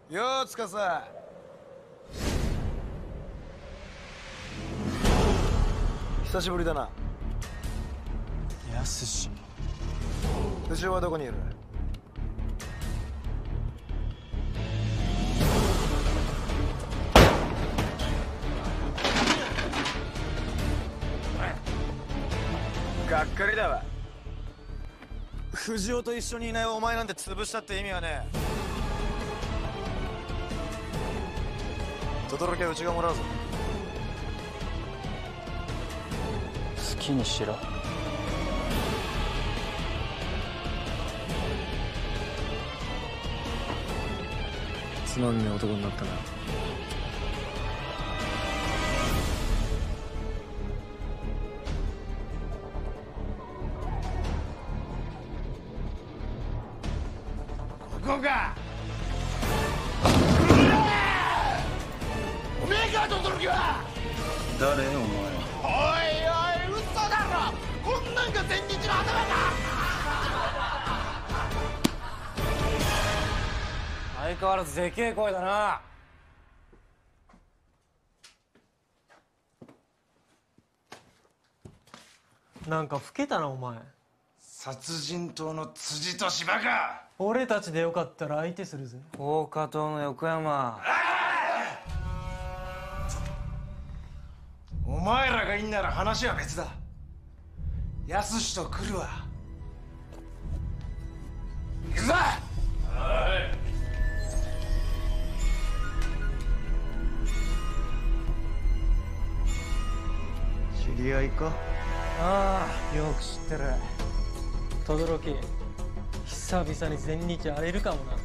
ようつかさ。久しぶりだな。 やすし。 藤尾はどこにいる？がっかりだわ。藤尾と一緒にいないお前なんて潰したって意味はねえ。轟はうちがもらうぞ。 好きにしろ。つまんねえ男になったな。 ここか。おめえか轟は。 誰お前。 おいおい、嘘だろ。こんなんが前日の頭か。 相変わらずでけえ声だな。 なんか老けたなお前。 殺人党の辻と芝か。 俺たちでよかったら相手するぜ。 大加藤の横山。 お前らがいいんなら話は別だ。安しと来るわ。行くぞ。知り合いか？ ああ、よく知ってる。 轟、久々に全日荒れるかもな。